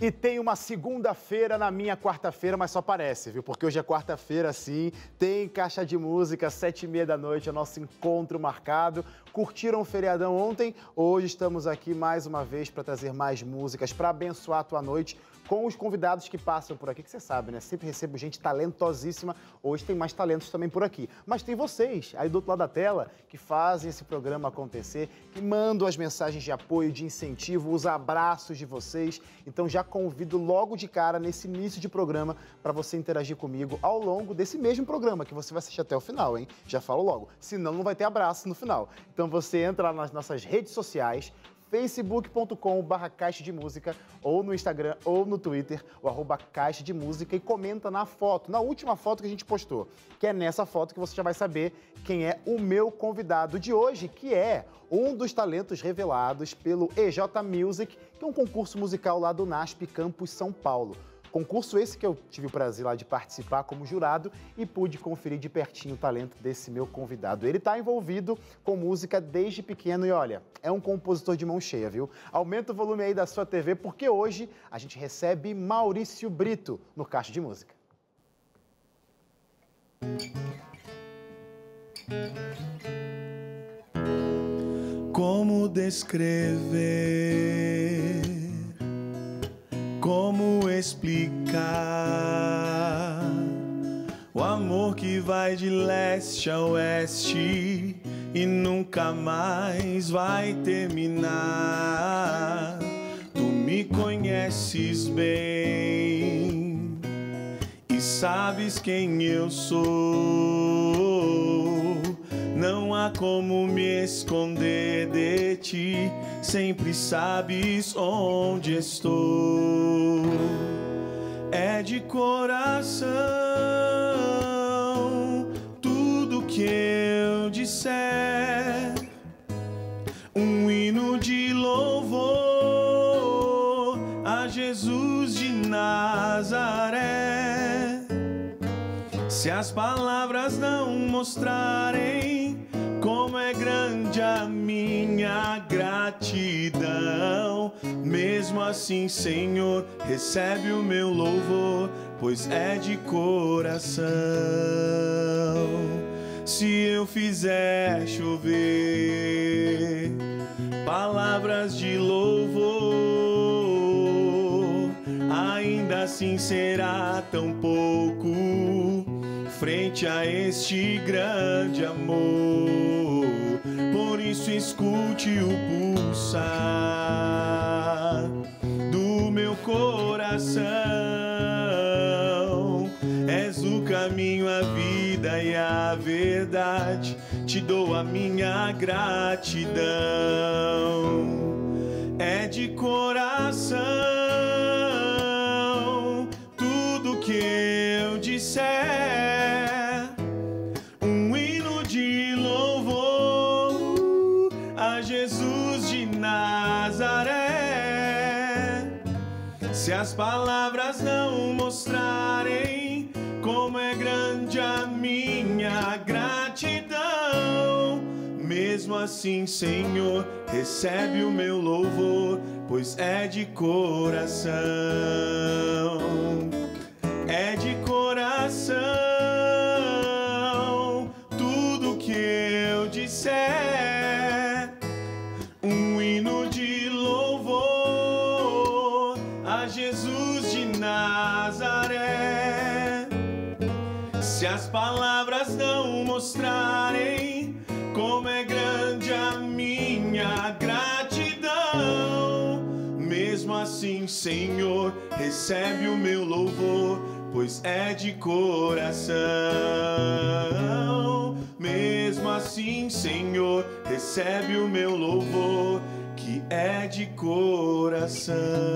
E tem uma segunda-feira na minha quarta-feira, mas só parece, viu? Porque hoje é quarta-feira, sim. Tem Caixa de Música, 7h30 da noite, é o nosso encontro marcado. Curtiram o feriadão ontem? Hoje estamos aqui mais uma vez para trazer mais músicas, para abençoar a tua noite com os convidados que passam por aqui, que você sabe, né? Sempre recebo gente talentosíssima. Hoje tem mais talentos também por aqui. Mas tem vocês, aí do outro lado da tela, que fazem esse programa acontecer, que mandam as mensagens de apoio, de incentivo, os abraços de vocês. Então já convido logo de cara, nesse início de programa, para você interagir comigo ao longo desse mesmo programa, que você vai assistir até o final, hein? Já falo logo. Senão não vai ter abraço no final. Então você entra lá nas nossas redes sociais, facebook.com/Caixa de Música, ou no Instagram ou no Twitter, o @Caixa de Música, e comenta na foto, na última foto que a gente postou, que é nessa foto que você já vai saber quem é o meu convidado de hoje, que é um dos talentos revelados pelo EJ Music, que é um concurso musical lá do NASP Campus São Paulo. Concurso esse que eu tive o prazer lá de participar como jurado e pude conferir de pertinho o talento desse meu convidado. Ele está envolvido com música desde pequeno e, olha, é um compositor de mão cheia, viu? Aumenta o volume aí da sua TV, porque hoje a gente recebe Maurício Brito no Caixa de Música. Como descrever? Como explicar o amor que vai de leste a oeste e nunca mais vai terminar? Tu me conheces bem e sabes quem eu sou. Não há como me esconder de ti, sempre sabes onde estou. É de coração tudo que eu disser, um hino de louvor a Jesus de Nazaré. Se as palavras não mostrarem como é grande a minha gratidão, mesmo assim, Senhor, recebe o meu louvor, pois é de coração. Se eu fizer chover palavras de louvor, ainda assim será tão pouco frente a este grande amor. Por isso escute o pulsar do meu coração. És o caminho, a vida e a verdade, te dou a minha gratidão. É de coração tudo que eu disser, Jesus de Nazaré. Se as palavras não mostrarem como é grande a minha gratidão, mesmo assim, Senhor, recebe o meu louvor, pois é de coração. É de coração tudo que eu disser, um hino de louvor a Jesus de Nazaré. Se as palavras não mostrarem como é grande a minha gratidão, mesmo assim, Senhor, recebe o meu louvor, pois é de coração. Mesmo assim, Senhor, recebe o meu louvor, que é de coração.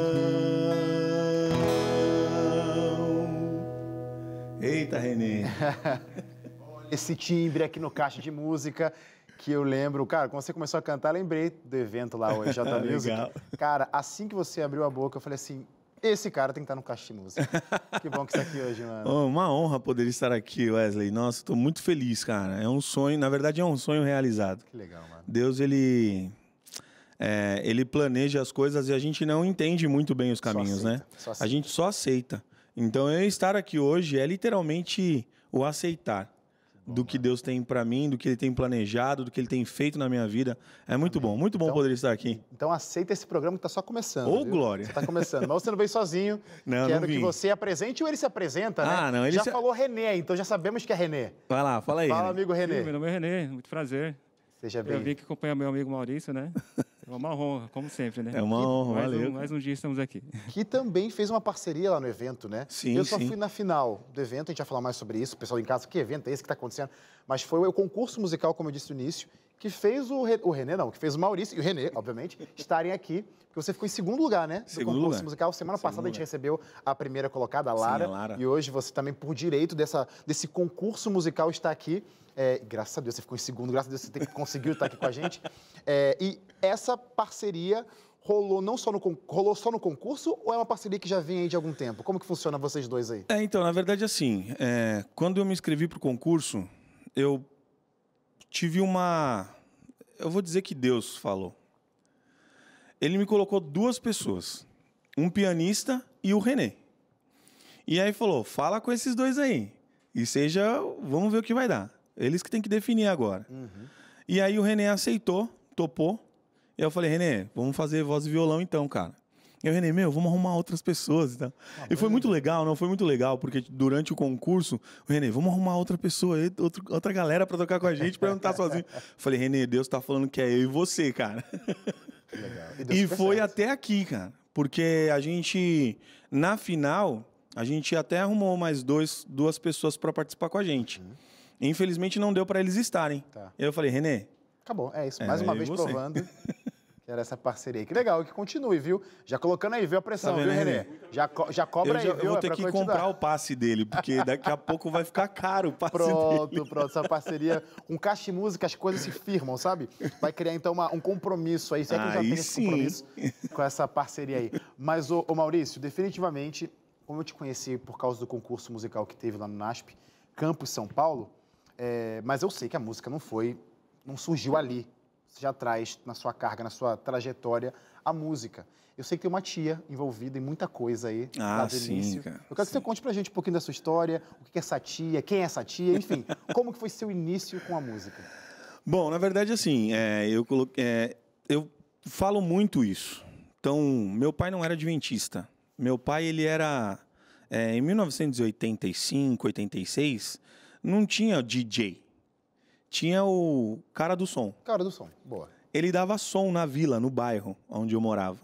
Eita, Renê. Esse timbre aqui no Caixa de Música, que eu lembro, cara, quando você começou a cantar, lembrei do evento lá, o EJ Music. Cara, assim que você abriu a boca, eu falei assim, esse cara tem que estar no Caixa de Música. Que bom que você está aqui hoje, mano. Oh, uma honra poder estar aqui, Wesley. Nossa, estou muito feliz, cara. É um sonho, na verdade é um sonho realizado. Que legal, mano. Deus, ele ele planeja as coisas e a gente não entende muito bem os caminhos, né? A gente só aceita. Então, eu estar aqui hoje é literalmente o aceitar do que Deus tem para mim, do que Ele tem planejado, do que Ele tem feito na minha vida. É muito bom então, poder estar aqui. Então aceita esse programa que está só começando. Ô, glória! Você está começando, mas você não veio sozinho. Não, Quero não que você apresente ou ele se apresenta, né? Ah, não, ele já falou René, então já sabemos que é René. Vai lá, fala aí. Fala, amigo René. Sim, meu nome é René, muito prazer. Seja bem. Eu vim aqui acompanhar meu amigo Maurício, né? É uma honra, como sempre, né? É uma honra, valeu. Mais um dia estamos aqui. Que também fez uma parceria lá no evento, né? Sim, Eu só fui na final do evento, a gente vai falar mais sobre isso. O pessoal em casa, que evento é esse que está acontecendo? Mas foi o concurso musical, como eu disse no início, que fez que fez o Maurício e o René, obviamente, estarem aqui. Porque você ficou em segundo lugar, né? Segundo concurso lugar. musical. Semana passada a gente recebeu a primeira colocada, a Lara. Sim, a Lara. E hoje você também, por direito desse concurso musical, está aqui. Graças a Deus, você ficou em segundo, graças a Deus você conseguiu estar aqui com a gente. E essa parceria rolou rolou só no concurso ou é uma parceria que já vem aí de algum tempo? Como que funciona vocês dois aí? Então, na verdade, assim, quando eu me inscrevi para o concurso, eu tive eu vou dizer que Deus falou. Ele me colocou duas pessoas, um pianista e o René. E aí falou, fala com esses dois aí. E vamos ver o que vai dar. Eles que têm que definir agora. Uhum. E aí o René aceitou, topou. E eu falei, René, vamos fazer voz e violão então, cara. E o René, vamos arrumar outras pessoas e tal. E foi muito legal, não foi muito legal, porque durante o concurso, o René, vamos arrumar outra pessoa, outra galera pra tocar com a gente, pra eu não estar sozinho. Eu falei, René, Deus tá falando que é eu e você, cara. Legal. E foi até aqui, cara. Porque a gente, na final, a gente até arrumou mais duas pessoas pra participar com a gente. Uhum. Infelizmente não deu para eles estarem. Tá. E eu falei, René... Acabou, é isso. Mais uma vez provando que era essa parceria aí. Que legal, que continue, viu? Já colocando aí, viu a pressão, tá vendo, viu, René? Já cobra aí, viu? Eu vou ter que comprar o passe dele, porque daqui a pouco vai ficar caro o passe dele. Pronto. Essa parceria com Caixa de Música, as coisas se firmam, sabe? Vai criar, então, um compromisso aí. Será que já tem esse compromisso com essa parceria aí? Mas, ô Maurício, definitivamente, como eu te conheci por causa do concurso musical que teve lá no NASP, Campus São Paulo, mas eu sei que a música não surgiu ali. Você já traz na sua carga, na sua trajetória, a música. Eu sei que tem uma tia envolvida em muita coisa aí, lá do início. Cara, eu quero que você conte pra gente um pouquinho da sua história, o que é essa tia, quem é essa tia, enfim, como que foi seu início com a música? Bom, na verdade, assim, eu falo muito isso. Então, meu pai não era adventista. Meu pai, ele era... em 1985, 86... não tinha DJ. Tinha o cara do som. Cara do som, boa. Ele dava som na vila, no bairro onde eu morava.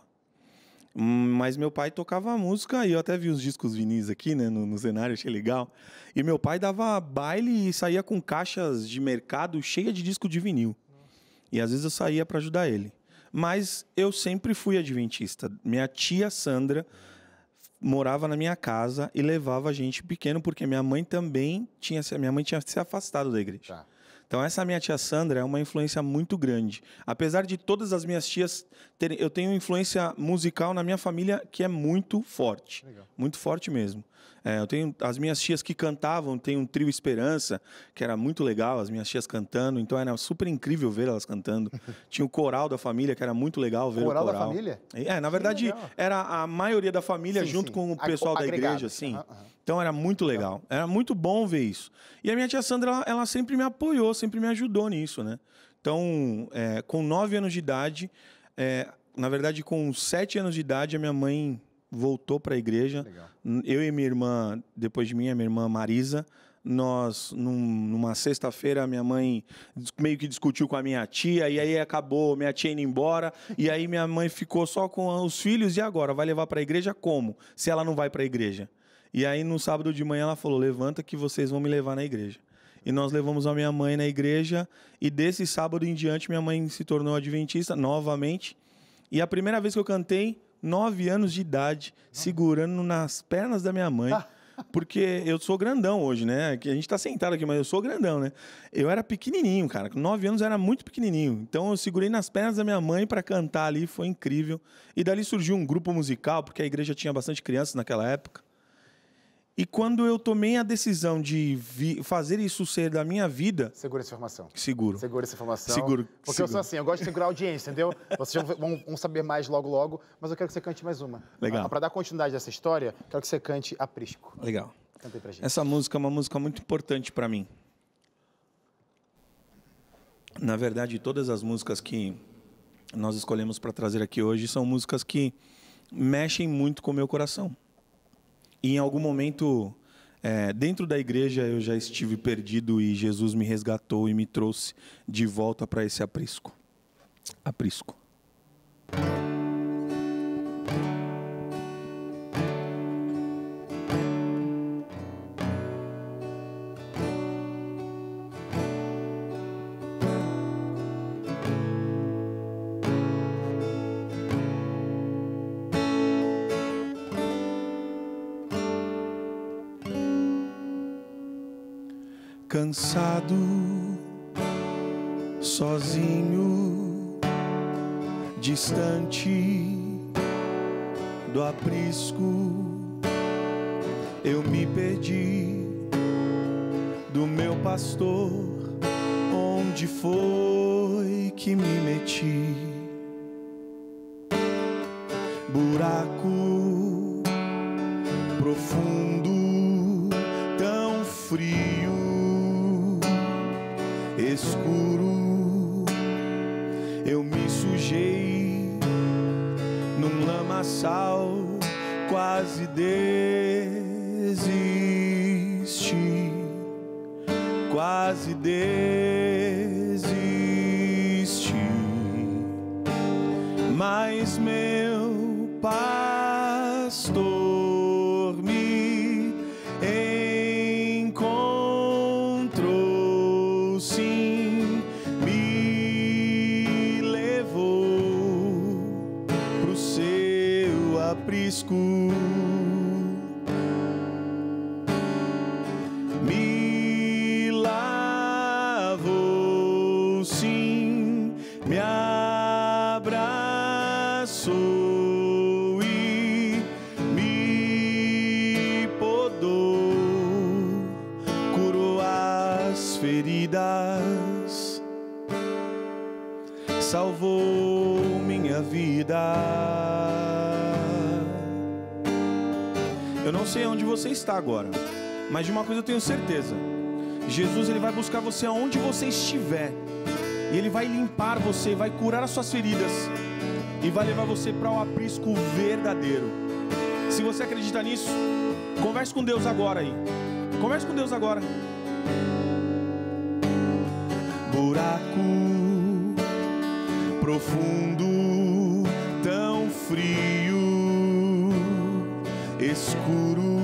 Mas meu pai tocava música, e eu até vi os discos vinis aqui, né, no cenário, achei legal. E meu pai dava baile e saía com caixas de mercado cheia de disco de vinil. E às vezes eu saía para ajudar ele. Mas eu sempre fui adventista. Minha tia Sandra morava na minha casa e levava a gente pequeno, porque minha mãe tinha se afastado da igreja. Tá. Então, essa minha tia Sandra é uma influência muito grande. Apesar de todas as minhas tias eu tenho influência musical na minha família que é muito forte. Legal. Muito forte mesmo. Eu tenho as minhas tias que cantavam, tem um trio Esperança, que era muito legal, as minhas tias cantando, então era super incrível ver elas cantando. Tinha o coral da família, que era muito legal ver o coral. Coral da família? Na verdade, era a maioria da família junto com o pessoal da igreja, assim. Então era muito legal, era muito bom ver isso. E a minha tia Sandra, ela sempre me apoiou, sempre me ajudou nisso, né? Então, com 9 anos de idade, na verdade, com 7 anos de idade, a minha mãe voltou para a igreja. Legal. Eu e minha irmã, depois de mim, a minha irmã Marisa, nós, numa sexta-feira, minha mãe meio que discutiu com a minha tia, e aí acabou minha tia indo embora, e aí minha mãe ficou só com os filhos, e agora? Vai levar para a igreja como? Se ela não vai para a igreja? E aí, no sábado de manhã, ela falou, levanta que vocês vão me levar na igreja. E nós levamos a minha mãe na igreja, e desse sábado em diante, minha mãe se tornou adventista novamente. E a primeira vez que eu cantei, 9 anos de idade, segurando nas pernas da minha mãe, porque eu sou grandão hoje, né? A gente tá sentado aqui, mas eu sou grandão, né? Eu era pequenininho, cara. Com 9 anos eu era muito pequenininho. Então eu segurei nas pernas da minha mãe para cantar ali, foi incrível. E dali surgiu um grupo musical, porque a igreja tinha bastante crianças naquela época. E quando eu tomei a decisão de fazer isso ser da minha vida... Segura essa informação. Seguro. Segura essa informação. Seguro. Porque eu sou assim, eu gosto de segurar a audiência, entendeu? Vocês vão saber mais logo, mas eu quero que você cante mais uma. Legal. Para dar continuidade dessa história, quero que você cante Aprisco. Legal. Canta aí pra gente. Essa música é uma música muito importante para mim. Na verdade, todas as músicas que nós escolhemos para trazer aqui hoje são músicas que mexem muito com o meu coração. E em algum momento, dentro da igreja, eu já estive perdido e Jesus me resgatou e me trouxe de volta para esse aprisco. Aprisco. Cansado, sozinho, distante do aprisco, eu me perdi do meu pastor. Onde foi que me meti? Buraco profundo, tão frio, escuro, eu me sujei num lamaçal, quase desisti, quase desisti, mas meu pastor me encontrou, sim, me levou pro seu aprisco, me lavou, sim, me abraçou e me podou, curou as feridas, salvou minha vida. Eu não sei onde você está agora, mas de uma coisa eu tenho certeza: Jesus, ele vai buscar você aonde você estiver, e ele vai limpar você, vai curar as suas feridas e vai levar você para o aprisco verdadeiro. Se você acredita nisso, converse com Deus agora aí. Converse com Deus agora. Buraco profundo, tão frio, escuro,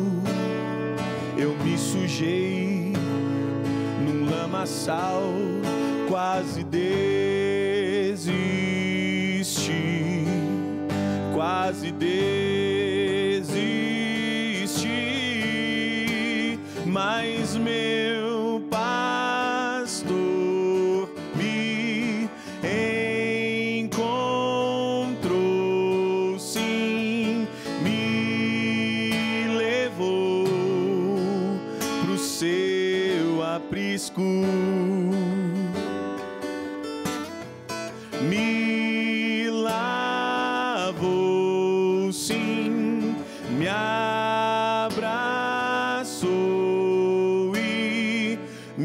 eu me sujei num lamaçal, quase desisti, quase desisti, mas meu pastor me encontrou, sim, me levou pro seu aprisco, me lavou, sim, me abraçou e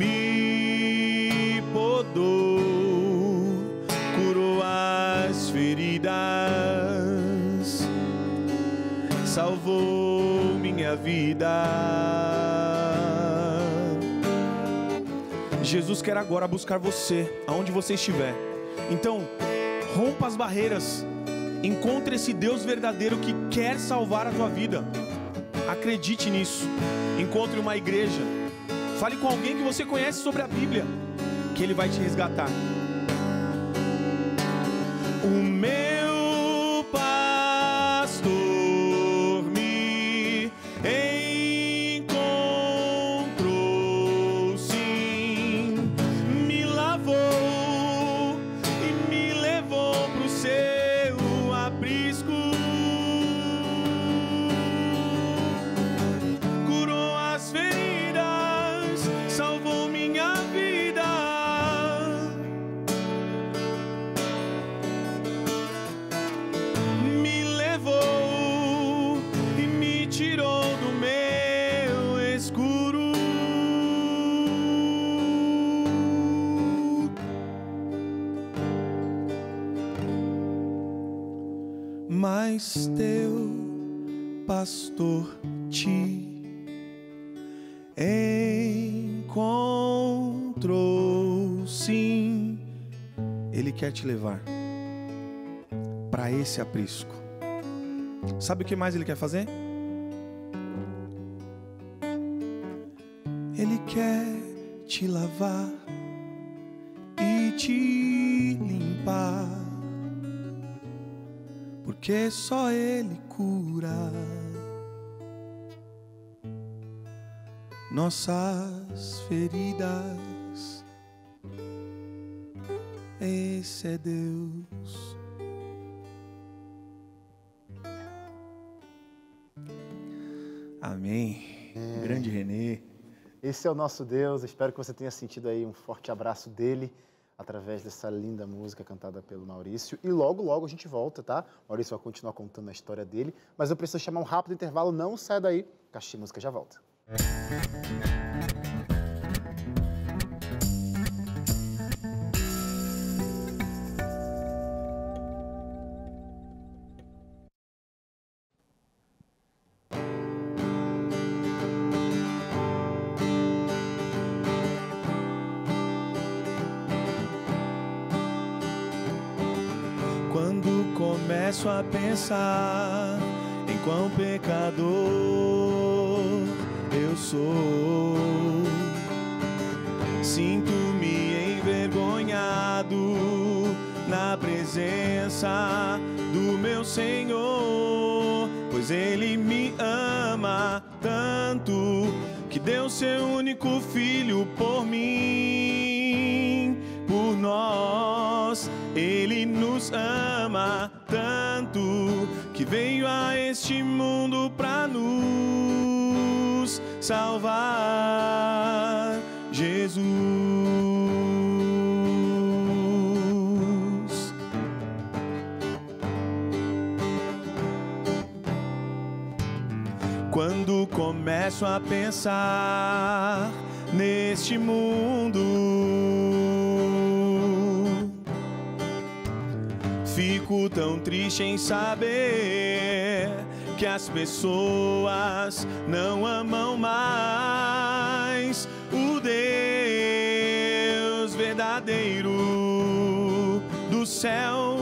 me podou, curou as feridas, salvou minha vida. Jesus quer agora buscar você, aonde você estiver. Então, rompa as barreiras, encontre esse Deus verdadeiro que quer salvar a tua vida. Acredite nisso. Encontre uma igreja, fale com alguém que você conhece sobre a Bíblia, que ele vai te resgatar. O meu pastor me encontrou, sim, me lavou e me levou pro seu aprisco, mas teu pastor te encontrou. Sim, Ele quer te levar para esse aprisco. Sabe o que mais Ele quer fazer? Ele quer te lavar e te limpar, porque só Ele cura nossas feridas. Esse é Deus. Amém. Grande Renê. Esse é o nosso Deus. Espero que você tenha sentido aí um forte abraço dele através dessa linda música cantada pelo Maurício. E logo, logo a gente volta, tá? O Maurício vai continuar contando a história dele, mas eu preciso chamar um rápido intervalo. Não sai daí. Caixa de Música já volta. Quando começo a pensar em quão pecador eu sou, sinto-me envergonhado na presença do meu Senhor, pois Ele me ama tanto que deu seu único filho por mim, por nós. Ele nos ama tanto que veio a este mundo para nos salvar. Jesus. Quando começo a pensar neste mundo, fico tão triste em saber que as pessoas não amam mais o Deus verdadeiro do céu.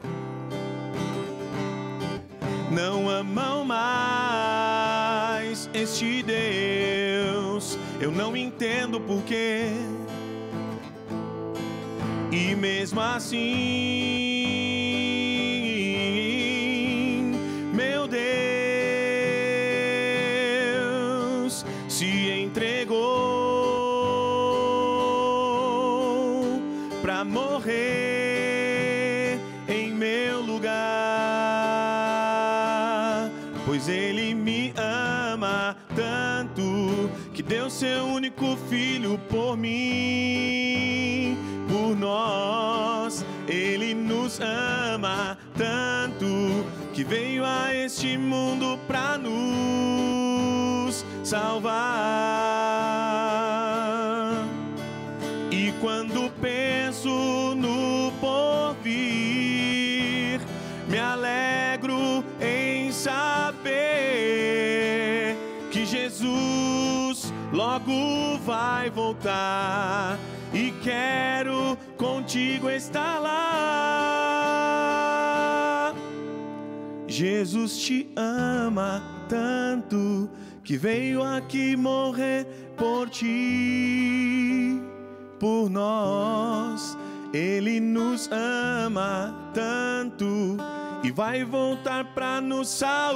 Não amam mais este Deus. Eu não entendo porquê. E mesmo assim, meu Deus se entregou para morrer em meu lugar, pois Ele me ama tanto que deu seu único filho por mim, por nós. Ele nos ama tanto que veio a este mundo para nos salvar. E quando penso no porvir, me alegro em saber que Jesus logo vai voltar e quero contigo estar lá. Jesus te ama tanto que veio aqui morrer por ti, por nós. Ele nos ama tanto e vai voltar para nos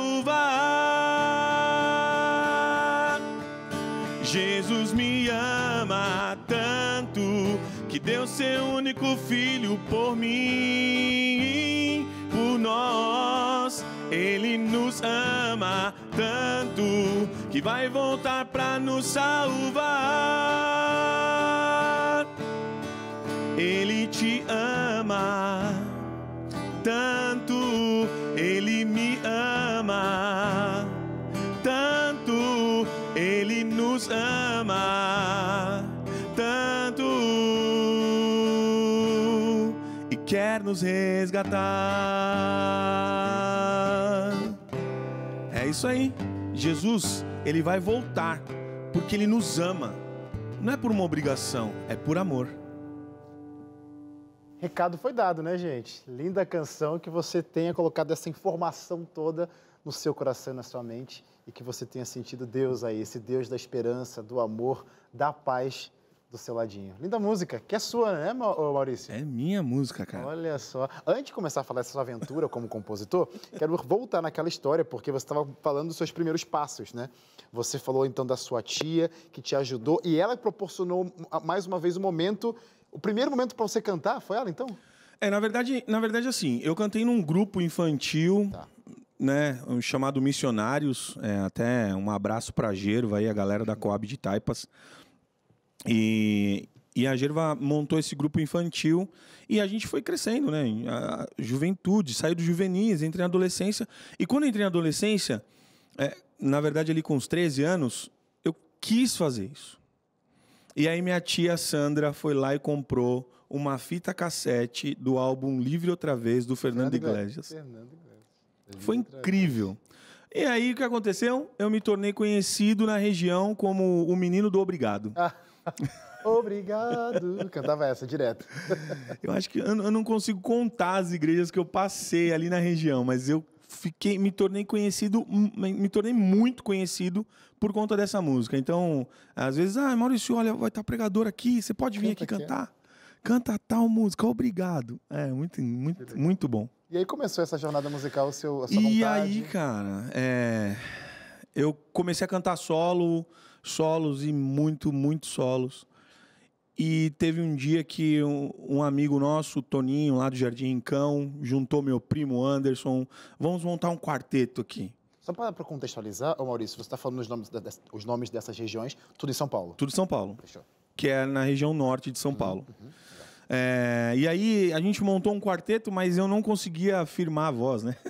salvar. Jesus me ama tanto que deu seu único filho por mim, por nós. Ele nos ama tanto que vai voltar para nos salvar. Ele te ama tanto, Ele me ama tanto, Ele nos ama tanto e quer nos resgatar. É isso aí. Jesus, ele vai voltar porque ele nos ama. Não é por uma obrigação, é por amor. Recado foi dado, né, gente? Linda canção, que você tenha colocado essa informação toda no seu coração e na sua mente e que você tenha sentido Deus aí, esse Deus da esperança, do amor, da paz do seu ladinho. Linda música, que é sua, né, Maurício? É minha música, cara. Olha só. Antes de começar a falar dessa sua aventura como compositor, quero voltar naquela história, porque você estava falando dos seus primeiros passos, né? Você falou, então, da sua tia, que te ajudou, e ela proporcionou, mais uma vez, o primeiro momento para você cantar, foi ela, então? Na verdade, assim, eu cantei num grupo infantil, né, chamado Missionários, até um abraço pra Gerva aí, a galera da Coab de Taipas. E a Gerva montou esse grupo infantil e a gente foi crescendo, né? A juventude, saí do juvenis, entrei na adolescência. E quando entrei na adolescência, na verdade ali com uns 13 anos, eu quis fazer isso. E aí minha tia Sandra foi lá e comprou uma fita cassete do álbum Livre Outra Vez, do Fernando Iglesias. Foi incrível. E aí o que aconteceu? Eu me tornei conhecido na região como o menino do Obrigado. Obrigado. Cantava essa direto. Eu acho que eu não consigo contar as igrejas que eu passei ali na região, mas eu me tornei muito conhecido por conta dessa música. Então, às vezes, Maurício, olha, vai estar pregador aqui, você pode vir aqui cantar? Canta tal música, obrigado. É muito bom. E aí começou essa jornada musical, a sua vontade? E aí, cara, eu comecei a cantar solos e muito solos. E teve um dia que um amigo nosso, o Toninho, lá do Jardim Rincão, juntou meu primo Anderson. Vamos montar um quarteto aqui. Só para contextualizar, Maurício, você está falando os nomes dessas regiões, tudo em São Paulo? Tudo em São Paulo. Fechou. Que é na região norte de São Paulo. E aí a gente montou um quarteto, mas eu não conseguia firmar a voz, né?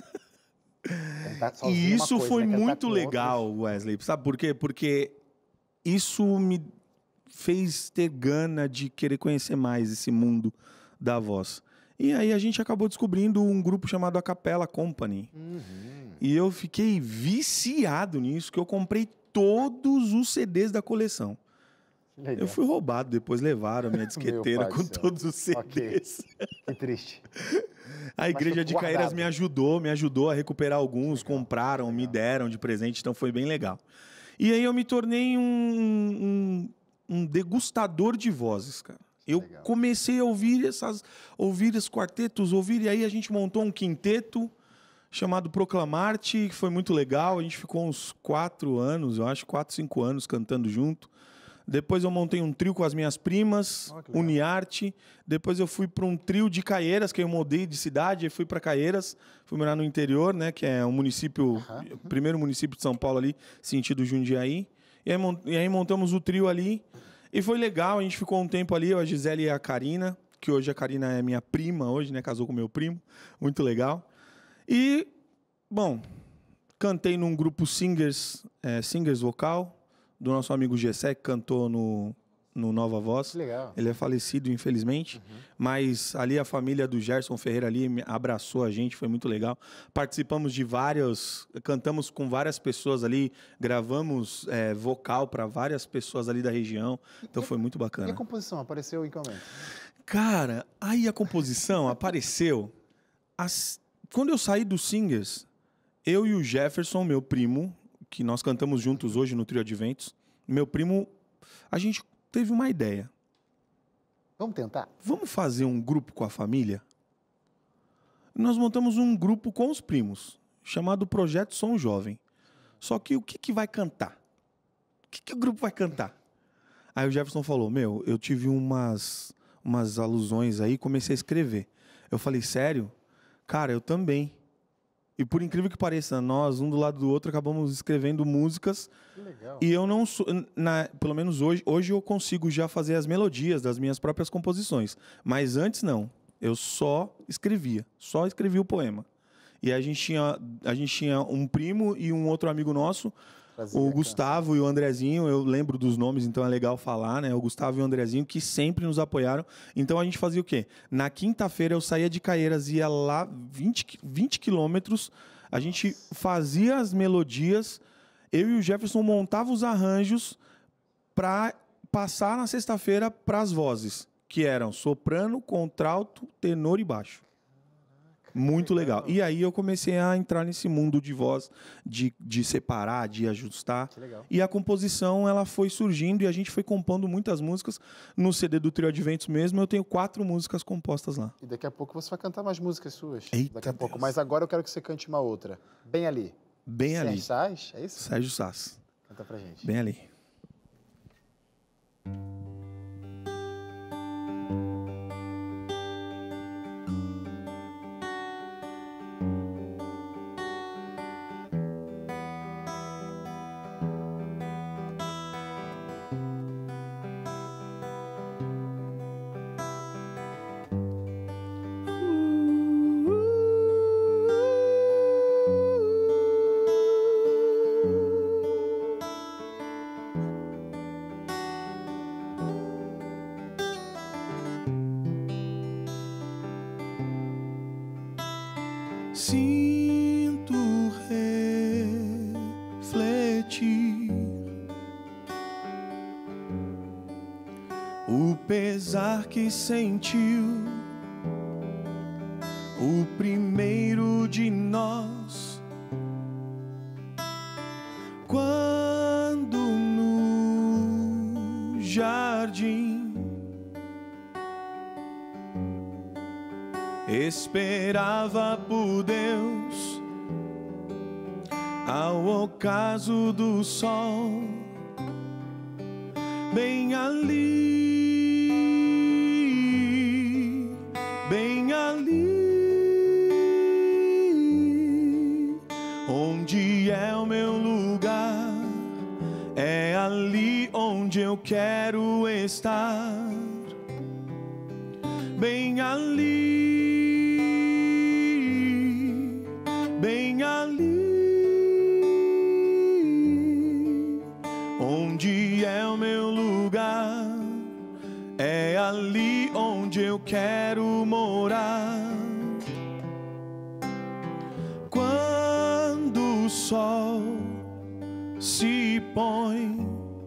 E isso foi muito legal, Wesley. Sabe por quê? Porque isso me fez ter gana de querer conhecer mais esse mundo da voz. E aí a gente acabou descobrindo um grupo chamado A Capella Company. E eu fiquei viciado nisso, que eu comprei todos os CDs da coleção. Legal. Eu fui roubado, depois levaram a minha disqueteira com todos os CDs. Okay. Que triste. A igreja de Caeiras me ajudou a recuperar alguns, legal. Compraram, legal. Me deram de presente, então foi bem legal. E aí eu me tornei um degustador de vozes, cara. Eu legal. Comecei a ouvir os quartetos, e aí a gente montou um quinteto chamado Proclamarte, que foi muito legal. A gente ficou uns 4 anos, eu acho, 4, 5 anos cantando junto. Depois eu montei um trio com as minhas primas, Uniarte. Depois eu fui para um trio de Caeiras, que eu mudei de cidade, e fui para Caeiras. Fui morar no interior, né, que é um município, primeiro município de São Paulo ali, sentido Jundiaí. E aí montamos o trio ali. E foi legal, a gente ficou um tempo ali, eu, a Gisele e a Karina, que hoje a Karina é minha prima, hoje, né, casou com meu primo. Muito legal. E, bom, cantei num grupo singers vocal, do nosso amigo Gessé, que cantou no Nova Voz. Legal. Ele é falecido, infelizmente, mas ali a família do Gerson Ferreira ali abraçou a gente, foi muito legal. Participamos de cantamos com várias pessoas ali, gravamos vocal para várias pessoas ali da região, então foi muito bacana. E a composição apareceu em que momento? Cara, aí a composição apareceu... Quando eu saí do Singers, eu e o Jefferson, meu primo, que nós cantamos juntos hoje no Trio Adventos, meu primo, a gente teve uma ideia. Vamos tentar? Vamos fazer um grupo com a família? Nós montamos um grupo com os primos, chamado Projeto Som Jovem. Só que o que vai cantar? O que o grupo vai cantar? Aí o Jefferson falou, eu tive umas alusões aí, comecei a escrever. Eu falei, sério? Cara, eu também. E por incrível que pareça, nós, um do lado do outro, acabamos escrevendo músicas. Que legal. E eu não sou... pelo menos hoje eu consigo já fazer as melodias das minhas próprias composições. Mas antes não. Eu só escrevia o poema. E a gente tinha um primo e um outro amigo nosso, o Gustavo e o Andrezinho, eu lembro dos nomes, então é legal falar, né? O Gustavo e o Andrezinho, que sempre nos apoiaram. Então a gente fazia o quê? Na quinta-feira eu saía de Caieiras, ia lá 20 quilômetros, a gente fazia as melodias, eu e o Jefferson montava os arranjos para passar na sexta-feira para as vozes, que eram soprano, contralto, tenor e baixo. Muito legal. E aí eu comecei a entrar nesse mundo de voz, de separar, de ajustar. E a composição, ela foi surgindo e a gente foi compondo muitas músicas. No CD do Trio Adventos mesmo, eu tenho 4 músicas compostas lá. E daqui a pouco você vai cantar mais músicas suas. Eita, daqui a pouco. Deus. Mas agora eu quero que você cante uma outra. Bem ali. Bem ali. Sérgio Sás, é isso? Sérgio Sás. Canta pra gente. Bem ali. Sinto refletir o pesar que sentiu o primeiro de nós, quando no jardim esperava por Deus ao ocaso do sol, bem ali, onde é o meu lugar, é ali onde eu quero estar, bem ali. Bem ali, onde é o meu lugar, é ali onde eu quero morar. Quando o sol se põe,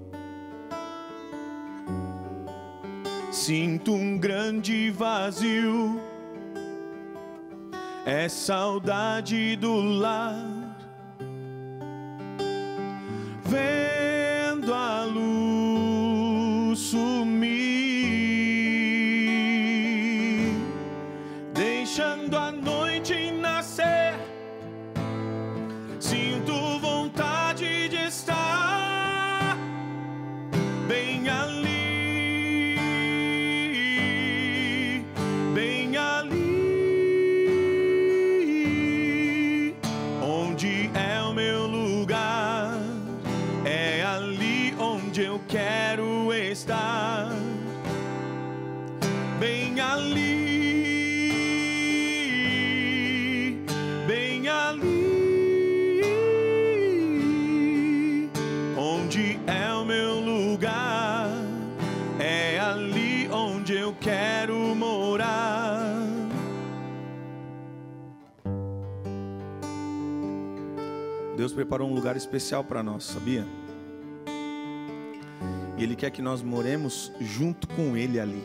sinto um grande vazio. É saudade do lar, vendo a luz sumir, deixando a noite nascer. Sinto vontade de estar bem ali, bem ali. Quero estar bem ali, bem ali, onde é o meu lugar, é ali onde eu quero morar. Deus preparou um lugar especial para nós, sabia? E Ele quer que nós moremos junto com Ele ali.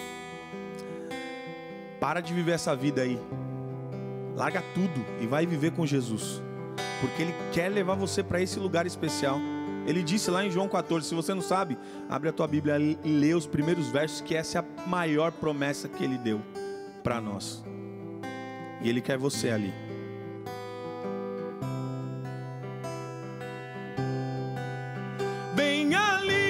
Para de viver essa vida aí. Larga tudo e vai viver com Jesus. Porque Ele quer levar você para esse lugar especial. Ele disse lá em João 14, se você não sabe, abre a tua Bíblia e lê os primeiros versos, que essa é a maior promessa que Ele deu para nós. E Ele quer você ali. Bem ali.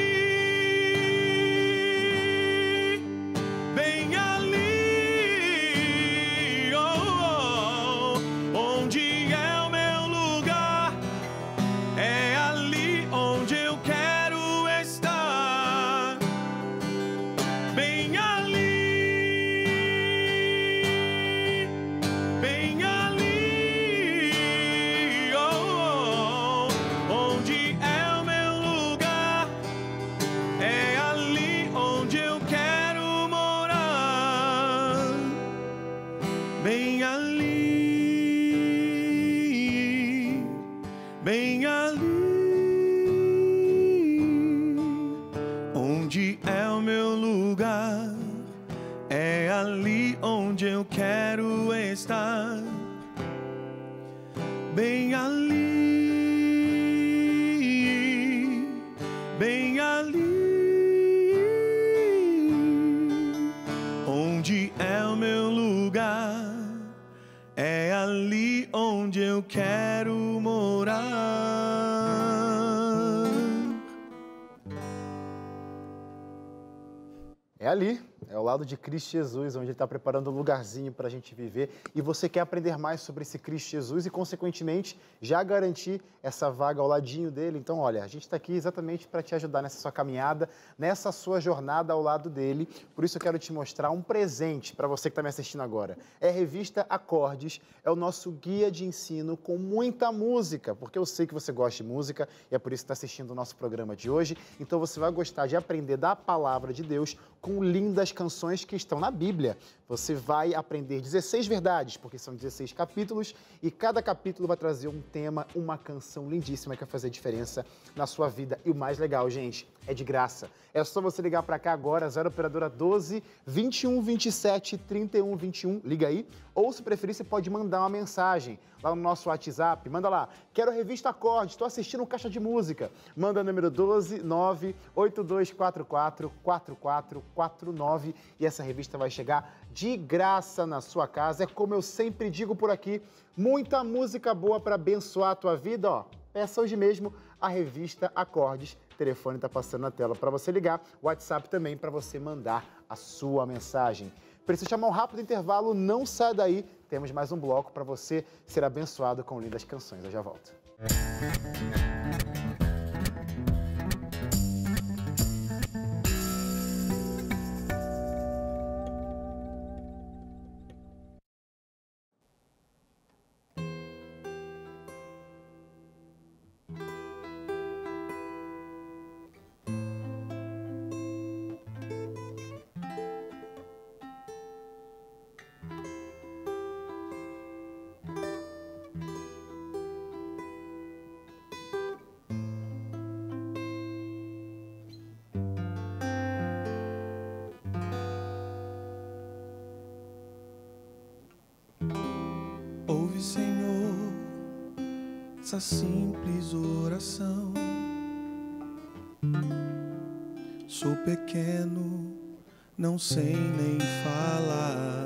Bem ali, bem ali, bem ali, onde é o meu lugar, é ali onde eu quero estar, bem ali, bem ali, onde é o meu lugar, é ali onde eu quero morar. É ali, é ao lado de Cristo Jesus, onde Ele está preparando um lugarzinho para a gente viver. E você quer aprender mais sobre esse Cristo Jesus e, consequentemente, já garantir essa vaga ao ladinho dele. Então, olha, a gente está aqui exatamente para te ajudar nessa sua caminhada, nessa sua jornada ao lado dele. Por isso eu quero te mostrar um presente para você que está me assistindo agora. É a revista Acordes, é o nosso guia de ensino com muita música, porque eu sei que você gosta de música e é por isso que está assistindo o nosso programa de hoje. Então você vai gostar de aprender da palavra de Deus com lindas canções que estão na Bíblia. Você vai aprender 16 verdades, porque são 16 capítulos, e cada capítulo vai trazer um tema, uma canção lindíssima que vai fazer diferença na sua vida. E o mais legal, gente, é de graça. É só você ligar para cá agora, 0 operadora 12 21 27 31 21, liga aí. Ou, se preferir, você pode mandar uma mensagem lá no nosso WhatsApp. Manda lá, quero a revista Acordes, estou assistindo Caixa de Música. Manda número 12 98244 4449 e essa revista vai chegar de graça na sua casa. É como eu sempre digo por aqui, muita música boa para abençoar a tua vida, ó. Peça hoje mesmo a revista Acordes. O telefone está passando na tela para você ligar. O WhatsApp também para você mandar a sua mensagem. Preciso chamar um rápido intervalo, não sai daí. Temos mais um bloco para você ser abençoado com lindas canções. Eu já volto. Ouve, Senhor, essa simples oração. Sou pequeno, não sei nem falar.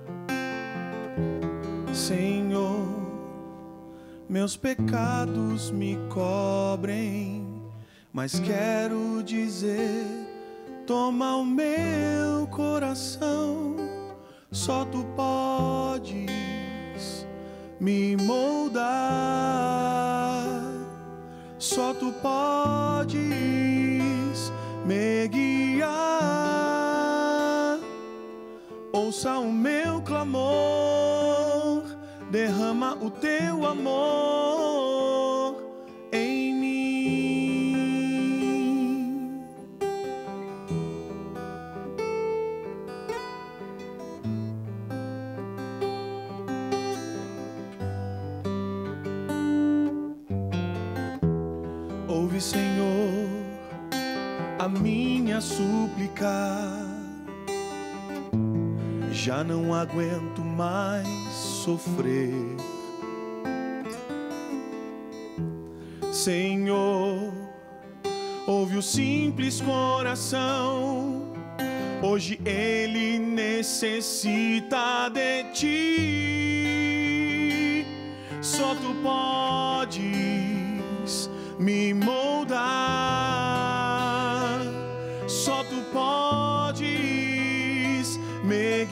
Senhor, meus pecados me cobrem, mas quero dizer, toma o meu coração. Só tu podes me moldar, só tu podes me guiar. Ouça o meu clamor, derrama o teu amor em mim. Ouve, Senhor, a minha súplica. Já não aguento mais sofrer. Senhor, ouve o simples coração. Hoje ele necessita de ti. Só tu podes me moldar. Só tu podes me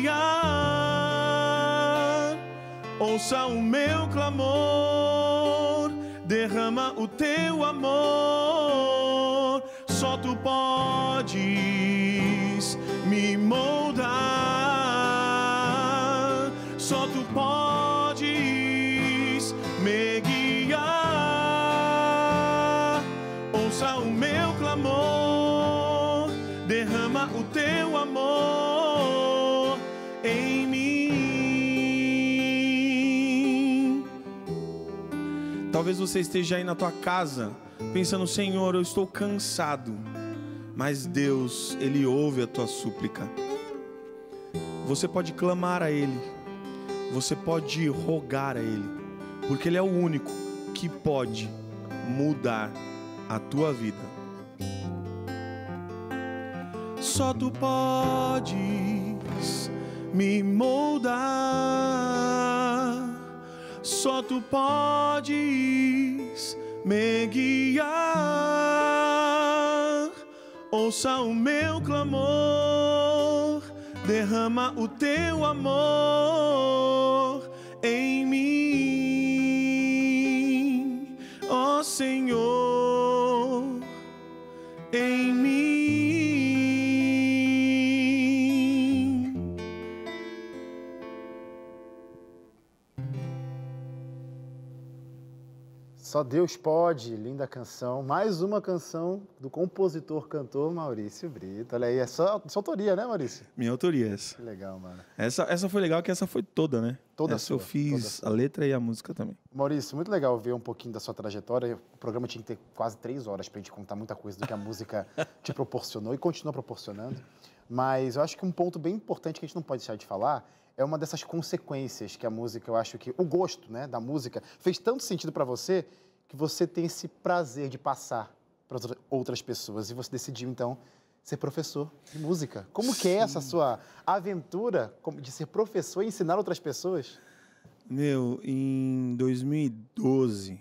guiar. Ouça o meu clamor, derrama o teu amor. Só tu podes me moldar. Só tu podes me guiar. Ouça o meu clamor, derrama o teu amor em mim. Talvez você esteja aí na tua casa pensando, Senhor, eu estou cansado. Mas Deus, Ele ouve a tua súplica. Você pode clamar a Ele. Você pode rogar a Ele. Porque Ele é o único que pode mudar a tua vida. Só Tu podes me moldar. Só Tu podes me guiar. Ouça o meu clamor, derrama o Teu amor em mim, ó Senhor, em mim. Só Deus pode, linda canção. Mais uma canção do compositor-cantor Maurício Brito. Olha aí, é sua autoria, né, Maurício? Minha autoria essa. Que legal, mano. Essa foi legal, que essa foi toda, né? Toda essa sua, eu fiz a letra e a música também. Maurício, muito legal ver um pouquinho da sua trajetória. O programa tinha que ter quase 3 horas pra gente contar muita coisa do que a música te proporcionou e continua proporcionando. Mas eu acho que um ponto bem importante que a gente não pode deixar de falar é uma dessas consequências que a música, eu acho que o gosto, né, da música fez tanto sentido para você que você tem esse prazer de passar para outras pessoas e você decidiu então ser professor de música. Como que é essa sua aventura de ser professor e ensinar outras pessoas? Meu, em 2012,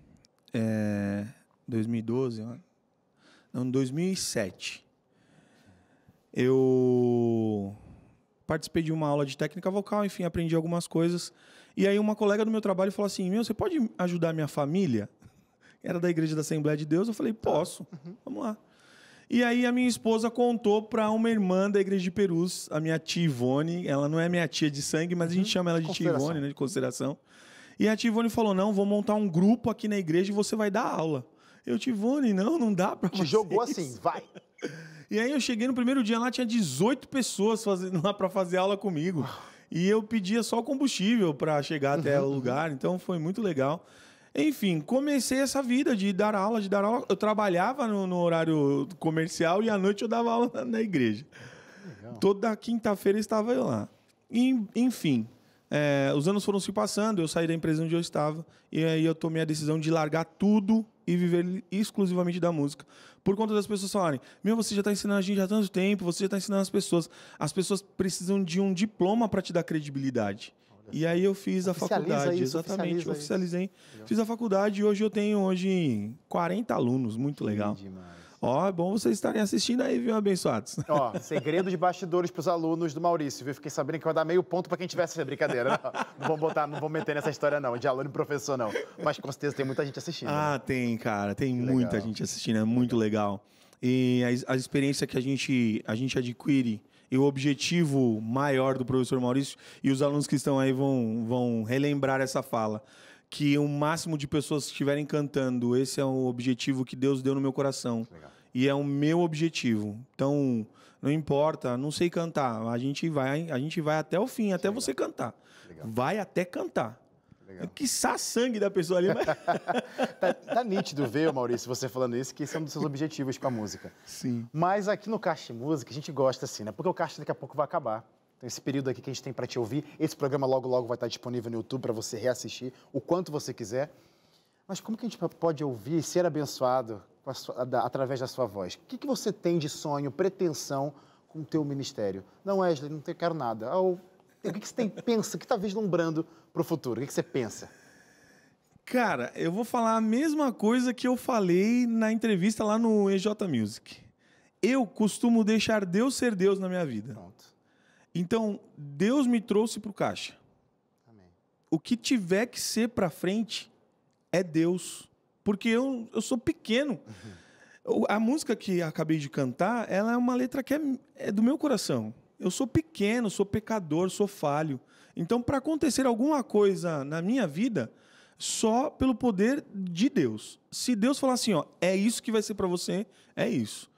2007, eu participei de uma aula de técnica vocal, enfim, aprendi algumas coisas. E aí uma colega do meu trabalho falou assim, você pode ajudar minha família? Era da Igreja da Assembleia de Deus. Eu falei, posso, vamos lá. E aí a minha esposa contou para uma irmã da Igreja de Perus, a minha tia Ivone. Ela não é minha tia de sangue, mas a gente chama ela de tia Ivone, né, de consideração. E a tia Ivone falou, não, vou montar um grupo aqui na igreja e você vai dar aula. Eu, tia Ivone, não dá para vocês. Te jogou assim, vai. E aí eu cheguei no primeiro dia lá, tinha 18 pessoas lá para fazer aula comigo. E eu pedia só combustível para chegar até o lugar, então foi muito legal. Enfim, comecei essa vida de dar aula. Eu trabalhava no horário comercial e à noite eu dava aula na igreja. Legal. Toda quinta-feira estava eu lá. E, enfim, os anos foram se passando, eu saí da empresa onde eu estava e aí eu tomei a decisão de largar tudo e viver exclusivamente da música. Por conta das pessoas falarem, você já está ensinando a gente há tanto tempo, você já está ensinando as pessoas. As pessoas precisam de um diploma para te dar credibilidade. E aí eu fiz a faculdade, exatamente, oficializei. Fiz a faculdade e hoje eu tenho 40 alunos, muito legal. Ó, é bom vocês estarem assistindo aí, viu, abençoados? Ó, segredo de bastidores para os alunos do Maurício, viu? Fiquei sabendo que vai dar meio ponto para quem tivesse brincadeira. Não vou meter nessa história não, de aluno e professor não. Mas com certeza tem muita gente assistindo. Ah, tem, cara, tem muita gente assistindo, é muito legal. E a experiência que a gente adquire e o objetivo maior do professor Maurício, e os alunos que estão aí vão relembrar essa fala, que o máximo de pessoas que estiverem cantando, esse é o objetivo que Deus deu no meu coração. Legal. E é o meu objetivo. Então, não importa, não sei cantar, a gente vai até o fim, até você cantar. Legal. Vai até cantar. Quiçá sangue da pessoa ali, mas... tá nítido ver, Maurício, você falando isso, que esse é um dos seus objetivos com a música. Sim. Mas aqui no Caixa de Música, a gente gosta assim, né? Porque o Caixa daqui a pouco vai acabar. Então, esse período aqui que a gente tem para te ouvir, esse programa logo vai estar disponível no YouTube para você reassistir o quanto você quiser. Mas como que a gente pode ouvir e ser abençoado através da sua voz? O que você tem de sonho, pretensão com o teu ministério? Não, Wesley, não quero nada. O que você pensa, o que está vislumbrando para o futuro? O que você pensa? Cara, eu vou falar a mesma coisa que eu falei na entrevista lá no EJ Music. Eu costumo deixar Deus ser Deus na minha vida. Pronto. Então, Deus me trouxe para o Caixa. Amém. O que tiver que ser para frente é Deus. Porque eu sou pequeno. A música que acabei de cantar, ela é uma letra que é do meu coração. Eu sou pequeno, sou pecador, sou falho. Então, para acontecer alguma coisa na minha vida, só pelo poder de Deus. Se Deus falar assim, é isso que vai ser para você, é isso.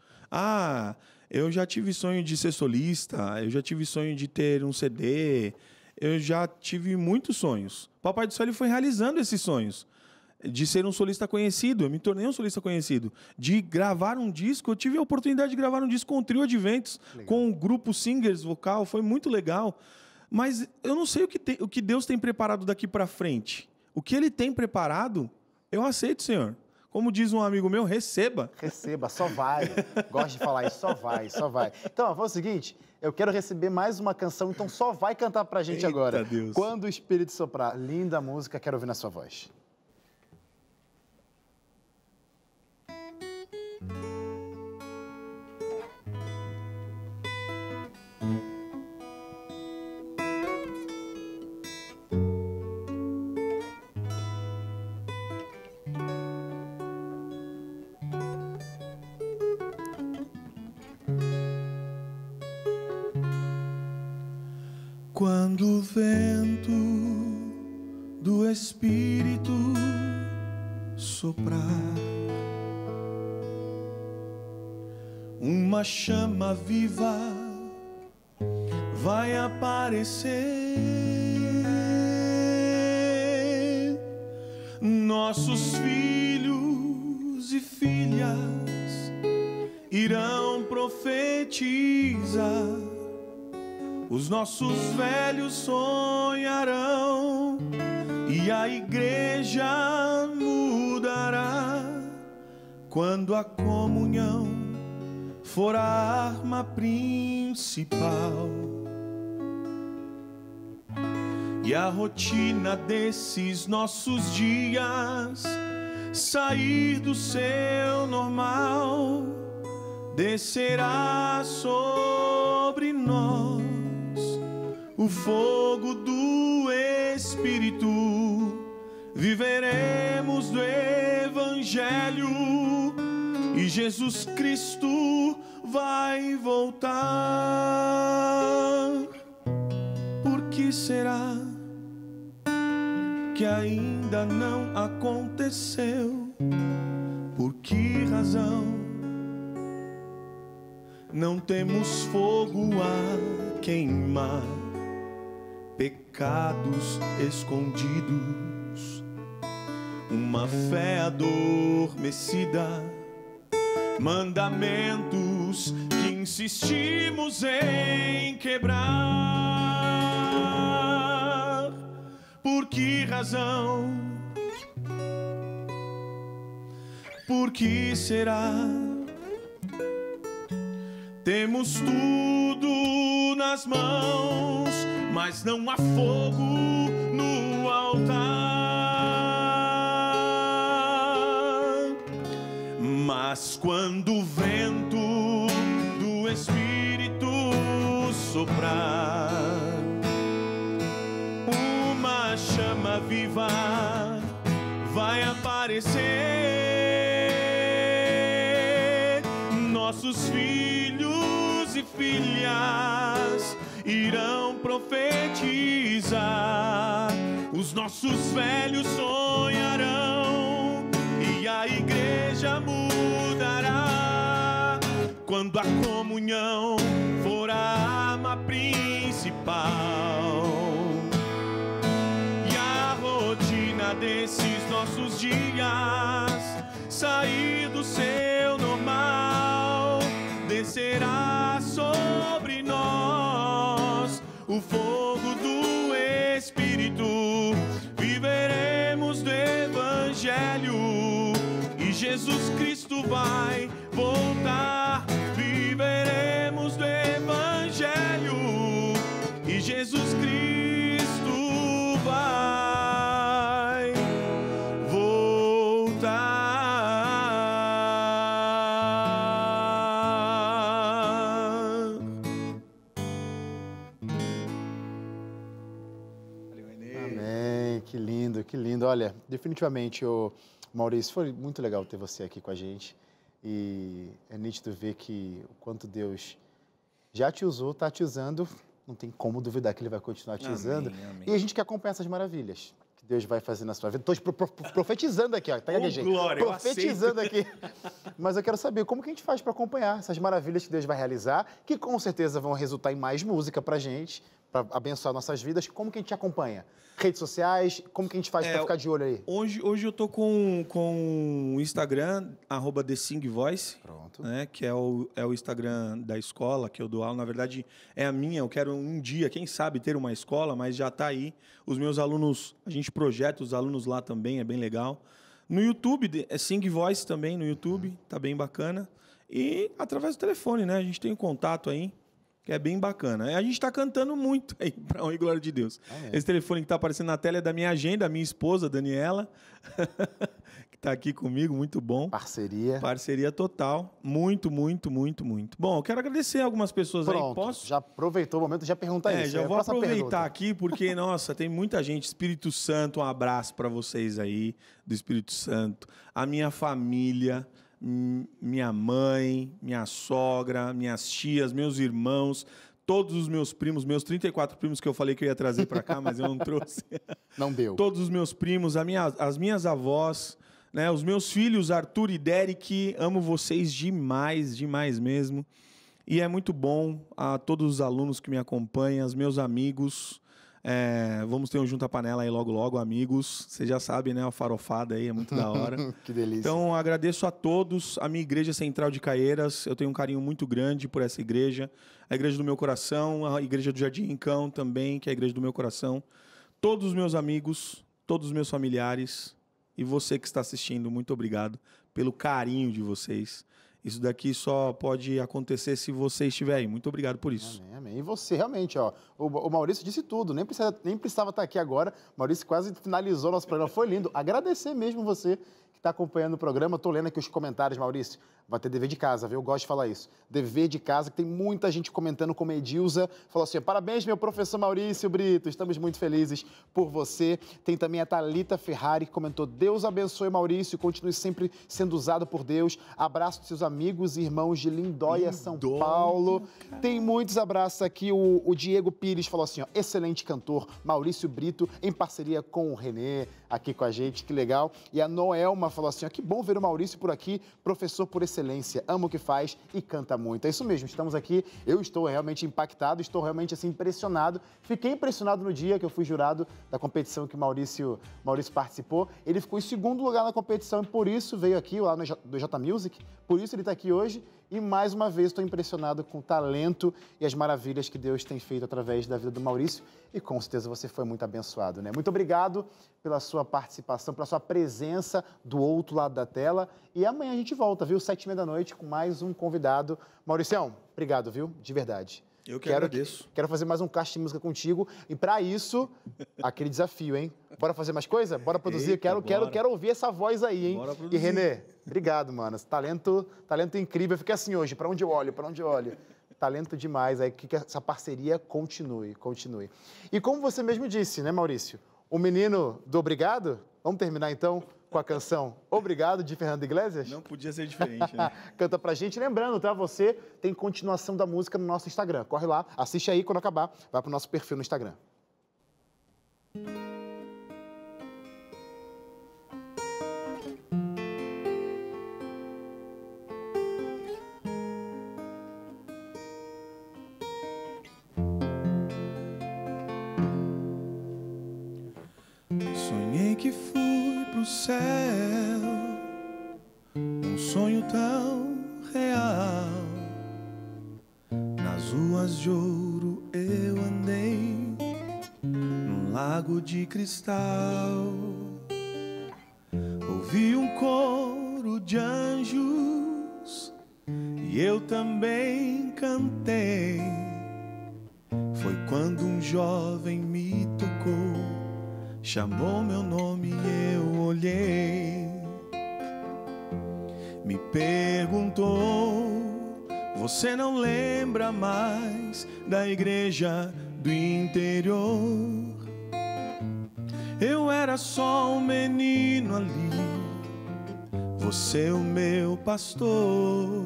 Eu já tive sonho de ser solista, eu já tive sonho de ter um CD, eu já tive muitos sonhos. Papai do Céu ele foi realizando esses sonhos. de ser um solista conhecido, eu me tornei um solista conhecido. De gravar um disco, eu tive a oportunidade de gravar um disco com o Trio Adventos, com o grupo Singers Vocal, foi muito legal. Mas eu não sei o que Deus tem preparado daqui para frente. O que Ele tem preparado, eu aceito, Senhor. Como diz um amigo meu, receba. Receba, só vai. Gosto de falar isso, só vai, só vai. Então, vamos o seguinte, eu quero receber mais uma canção, então só vai cantar pra gente agora. Deus. Quando o Espírito soprar. Linda música, quero ouvir na sua voz. Quando o vento do Espírito soprar, uma chama viva vai aparecer. Nossos filhos e filhas irão profetizar. Os nossos velhos sonharão e a igreja mudará quando a comunhão for a arma principal. E a rotina desses nossos dias sair do seu normal, descerá sobre nós o fogo do Espírito, viveremos do Evangelho e Jesus Cristo vai voltar. Por que será que ainda não aconteceu? Por que razão não temos fogo a queimar? Pecados escondidos, uma fé adormecida, mandamentos que insistimos em quebrar. Por que razão? Por que será? Temos tudo nas mãos, mas não há fogo no altar. Mas quando o vento do Espírito soprar, uma chama viva vai aparecer. Nossos filhos e filhas irão profetizar, os nossos velhos sonharão e a igreja mudará quando a comunhão for a arma principal. E a rotina desses nossos dias sair do seu normal, descerá sobre nós o fogo do Espírito, viveremos do Evangelho e Jesus Cristo vai voltar. Viveremos do Evangelho e Jesus Cristo vai voltar. Que lindo. Olha, definitivamente, Maurício, foi muito legal ter você aqui com a gente. E é nítido ver que o quanto Deus já te usou, está te usando. Não tem como duvidar que Ele vai continuar te usando. Amém. E a gente quer acompanhar essas maravilhas que Deus vai fazer na sua vida. Estou profetizando aqui, ó. Tá aqui, glória, profetizando aqui. Mas eu quero saber como que a gente faz para acompanhar essas maravilhas que Deus vai realizar, que com certeza vão resultar em mais música pra gente. para abençoar nossas vidas, como que a gente acompanha? Redes sociais, como que a gente faz para ficar de olho aí? Hoje eu tô com o Instagram, @thesingvoice, Pronto. Né, que é o Instagram da escola, que eu dou aula. Na verdade, é a minha. Eu quero um dia, quem sabe, ter uma escola, mas já está aí. Os meus alunos, a gente projeta os alunos lá também, é bem legal. No YouTube, é Sing Voice também, no YouTube, tá bem bacana. E através do telefone, né? A gente tem um contato aí, que é bem bacana. A gente está cantando muito aí, para honra e glória de Deus. Esse telefone que está aparecendo na tela é da minha agenda, minha esposa, Daniela, que está aqui comigo, muito bom. Parceria. Parceria total. Muito, muito, muito, muito. Bom, eu quero agradecer algumas pessoas aí. Posso? Já aproveitou o momento, já pergunta isso. Já vou aproveitar aqui, porque, nossa, tem muita gente. Espírito Santo, um abraço para vocês aí, do Espírito Santo. A minha família, minha mãe, minha sogra, minhas tias, meus irmãos, todos os meus primos, meus 34 primos que eu falei que eu ia trazer para cá, mas eu não trouxe. Não deu. Todos os meus primos, as minhas avós, né, os meus filhos, Arthur e Derek, amo vocês demais, demais mesmo. E é muito bom a todos os alunos que me acompanham, os meus amigos. Vamos ter um Junta Panela aí logo, logo, amigos. Vocês já sabem, né? A farofada aí, é muito da hora. Que delícia. Então, agradeço a todos. A minha Igreja Central de Caieiras, eu tenho um carinho muito grande por essa igreja. A Igreja do Meu Coração, a Igreja do Jardim Rincão também, que é a Igreja do Meu Coração. Todos os meus amigos, todos os meus familiares e você que está assistindo, muito obrigado pelo carinho de vocês. Isso daqui só pode acontecer se você estiver aí. Muito obrigado por isso. Amém, amém. E você, realmente, ó, o Maurício disse tudo, nem precisava estar aqui agora. O Maurício quase finalizou nosso programa. Foi lindo. Agradecer mesmo você que está acompanhando o programa. Estou lendo aqui os comentários, Maurício. Vai ter dever de casa, viu? Eu gosto de falar isso. Dever de casa, que tem muita gente comentando, como a Edilza. Falou assim, parabéns, meu professor Maurício Brito. Estamos muito felizes por você. Tem também a Thalita Ferrari, que comentou, Deus abençoe Maurício, continue sempre sendo usado por Deus. Abraço dos seus amigos e irmãos de Lindóia, São Paulo. Cara. Tem muitos abraços aqui. O Diego Pires falou assim, ó, excelente cantor, Maurício Brito, em parceria com o Renê, aqui com a gente, que legal. E a Noelma falou assim, ó, que bom ver o Maurício por aqui, professor por excelência, ama o que faz e canta muito. É isso mesmo, estamos aqui, eu estou realmente impactado, estou realmente assim impressionado. Fiquei impressionado no dia que eu fui jurado da competição que o Maurício participou. Ele ficou em segundo lugar na competição e por isso veio aqui, lá do J Music, por isso ele está aqui hoje. E mais uma vez estou impressionado com o talento e as maravilhas que Deus tem feito através da vida do Maurício. E com certeza você foi muito abençoado, né? Muito obrigado pela sua participação, pela sua presença do outro lado da tela. E amanhã a gente volta, viu? 19h30 com mais um convidado. Mauricião, obrigado, viu? De verdade. Eu que agradeço. Quero fazer mais um caixa de música contigo. E para isso, aquele desafio, hein? Bora fazer mais coisa? Bora produzir? Eita, quero ouvir essa voz aí, hein? Bora produzir. E Renê, obrigado, mano. Talento incrível. Eu fiquei assim hoje, para onde eu olho? Talento demais. Aí que essa parceria continue. E como você mesmo disse, né, Maurício? O menino do Obrigado? Vamos terminar então com a canção Obrigado, de Fernando Iglesias? Não podia ser diferente, né? Canta pra gente. Lembrando, tá? Você tem continuação da música no nosso Instagram. Corre lá, assiste aí, quando acabar, vai pro nosso perfil no Instagram. Sonhei que fui pro céu, um sonho tão real. Nas ruas de ouro eu andei, num lago de cristal. Ouvi um coro de anjos e eu também cantei. Foi quando um jovem me tocou, chamou meu nome e eu olhei. Me perguntou, você não lembra mais da igreja do interior? Eu era só um menino ali, você o meu pastor.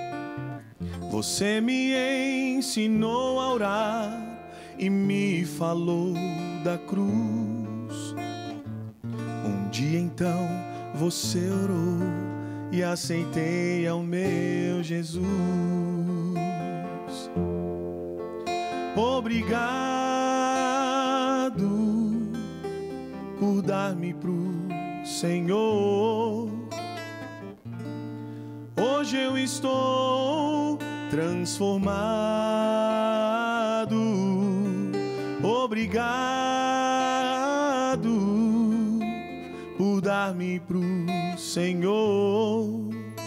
Você me ensinou a orar e me falou da cruz. Um dia então você orou e aceitei ao meu Jesus. Obrigado dar-me pro Senhor. Hoje eu estou transformado. Obrigado por dar-me pro Senhor.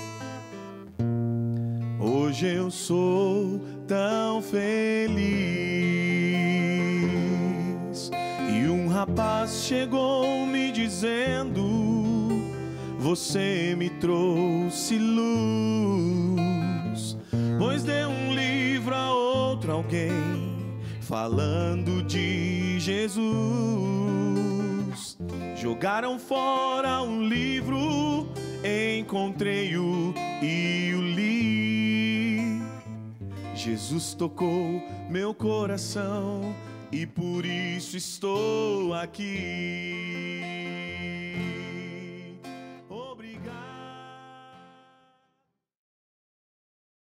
Hoje eu sou tão feliz. E um rapaz chegou me dizendo: você me trouxe luz, pois deu um livro a outro alguém falando de Jesus. Jogaram fora um livro, encontrei-o e o li. Jesus tocou meu coração e por isso estou aqui.